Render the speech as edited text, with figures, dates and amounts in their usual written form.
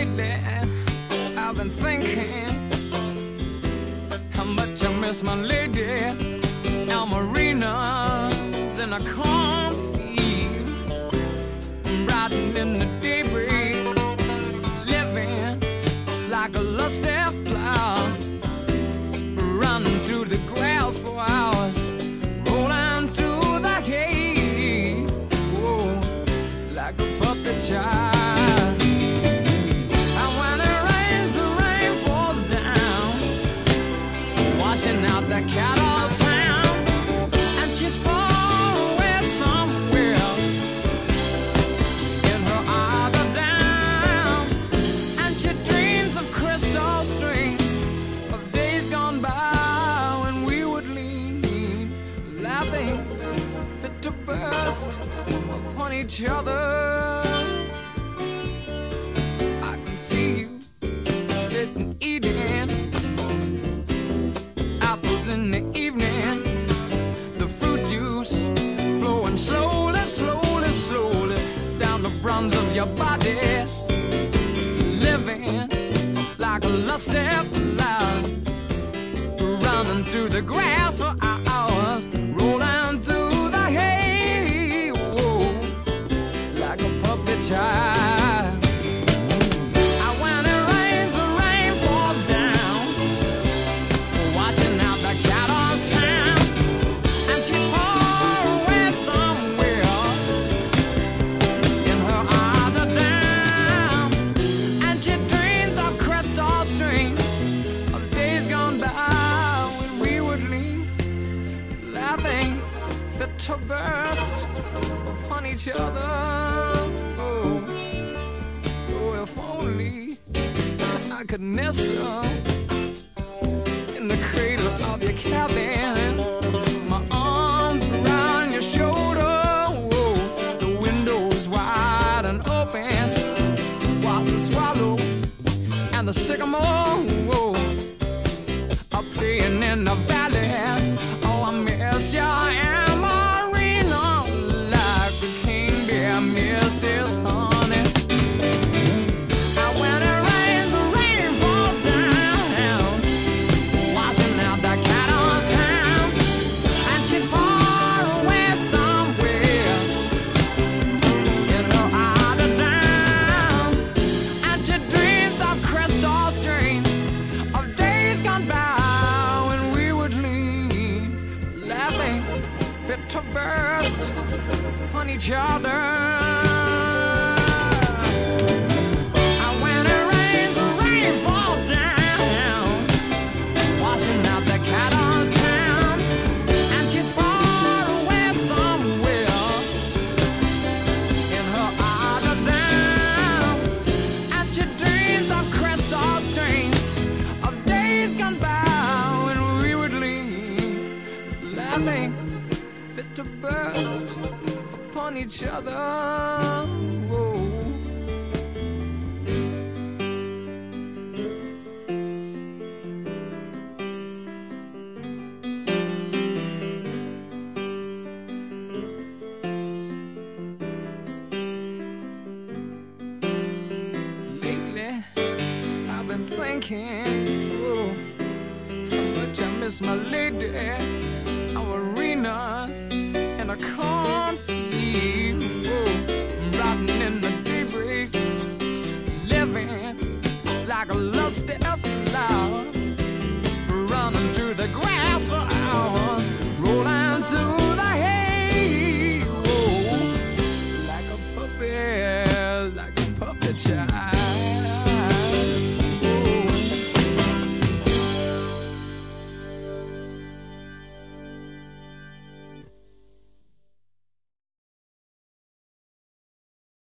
lately I've been thinking how much I miss my lady Amorena's in a cornfield, riding in the daybreak, living like a lusty flower, running through the grass for hours, rolling through the hay, oh, like a puppet child. Out the cattle town, and she's far away somewhere in her eiderdown, and she dreams of crystal strings of days gone by when we would lean, laughing fit to burst upon each other. I can see you sitting eating in the evening, the fruit juice flowing slowly, slowly, slowly down the bronze of your body, living like a lusty flower, running through the grass for hours, rolling through the hay, whoa, like a puppet child. Fit to burst upon each other. Oh, oh, if only I could nestle in the cradle of your cabin, my arms around your shoulder. Oh, the windows wide and open, while the swallow and the sycamore, oh, are playing in the valley. Oh, I miss you. Misses honey, and when it rains, the rain falls down, washing out the cattle town, and she's far away somewhere in her eiderdown, and she dreams of crystal strings of days gone by when we would lean, laughing fit to burst upon each other. And when it rains, the rain falls down, washing out the cattle town, and she's far away somewhere in her eiderdown, and she dreams of crystal strings of days gone by when we would lean, laughing fit to burst upon each other. Whoa. Lately, I've been thinking, oh, how much I miss my lady Amorena's in a cornfield, oh, riding in the daybreak, living like a lusty flower, running through the grass for hours, rolling through the hay, oh, like a puppet child.